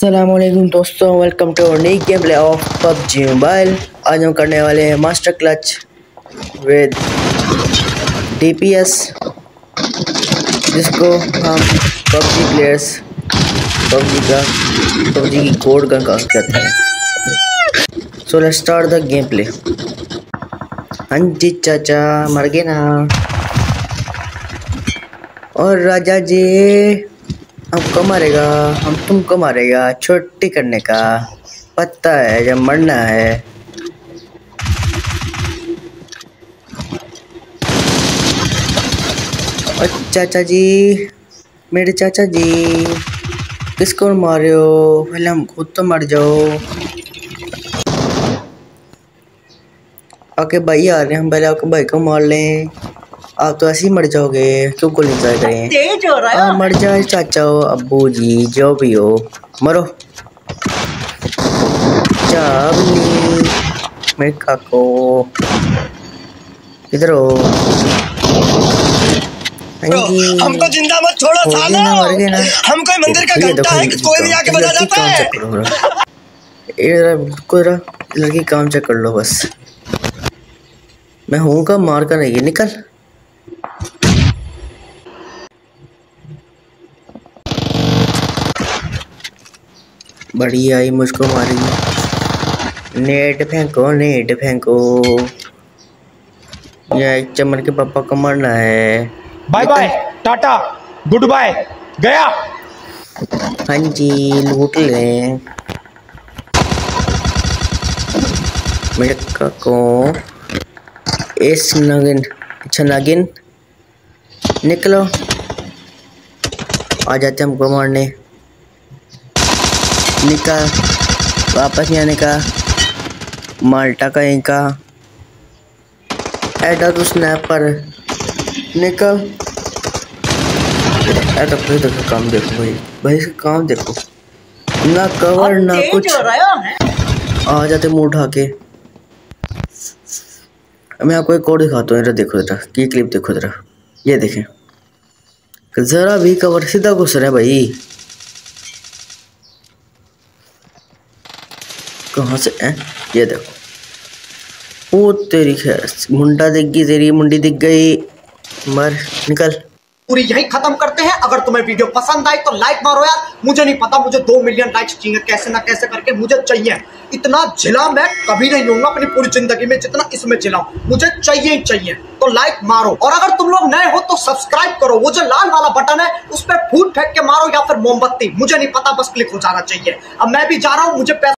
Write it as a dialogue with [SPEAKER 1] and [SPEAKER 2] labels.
[SPEAKER 1] अस्सलामुअलैकुम दोस्तों, welcome to नई game play of PUBG mobile. आज हम करने वाले हैं मास्टर क्लच विद DPS, जिसको हम पबजी प्लेयर्स पबजी की कोड गन कहते हैं। So let's start the game play. हाँ जी चाचा, मर गए ना। और राजा जी, हमको मारेगा, हम तुमको मारेगा। छुट्टी करने का पता है, जब मरना है। और चाचा जी, मेरे चाचा जी, किसको मारे हो? पहले हम खुद तो मर जाओ। आपके भाई आ रहे हैं, हम पहले आपके भाई को मार लें। आप तो ऐसे ही मर जाओगे, क्यों गोली इंतजार करें? तेज हो रहा है। मर जाए चाचा हो, अब्बू जी, जो भी हो, मरो। चाबली मेरे काको, इधर हो।
[SPEAKER 2] हमको जिंदा मत छोड़ो सालो।
[SPEAKER 1] मर गए ना।
[SPEAKER 2] हम कोई मंदिर का घंटा है कि कोई भी आके बजा जाता है।
[SPEAKER 1] लड़की काम चेक कर लो बस। मैं हूँ का मार कर नहीं, निकल। बड़ी आई, मुझको मारेगी। नेट फेंको, नेट फेंको। ये चमन के पापा को मारना है।
[SPEAKER 2] बाय बाय, टाटा, गुड बाय, गया।
[SPEAKER 1] हाँ जी, लूट लें मेरे को। इस नगिन, अच्छा नगिन, निकलो। आ जाते हमको मारने। निकल, वापस नहीं आने का। माल्टा का इनका एडा तो स्नैपर, निकल। एडा भाई देखो काम, देखो भाई, भाई इसका काम देखो, ना कवर ना कुछ। आ जाते मुंह उठा के। मैं आपको एक और दिखाता हूँ, देखो जरा की क्लिप देखो जरा। ये देखें, जरा भी कवर, सीधा घुस रहा है भाई। कहाँ से है? ये देखो, ओ तेरी खैर, मुंडा दिख गई, तेरी मुंडी दिख गई। मर, निकल।
[SPEAKER 2] पूरी यही खत्म करते हैं। अगर तुम्हें वीडियो पसंद आई तो लाइक मारो यार। मुझे नहीं पता, मुझे 2 मिलियन लाइक्स चाहिए, कैसे ना कैसे करके मुझे चाहिए। इतना झिला मैं कभी नहीं होऊंगा अपनी पूरी जिंदगी में जितना इसमें झिला, मुझे चाहिए ही चाहिए। तो लाइक मारो, और अगर तुम लोग नए हो तो सब्सक्राइब करो। वो जो लाल वाला बटन है उस पर फूट फेंक के मारो या फिर मोमबत्ती, मुझे नहीं पता, बस क्लिक हो जाना चाहिए। अब मैं भी जा रहा हूँ, मुझे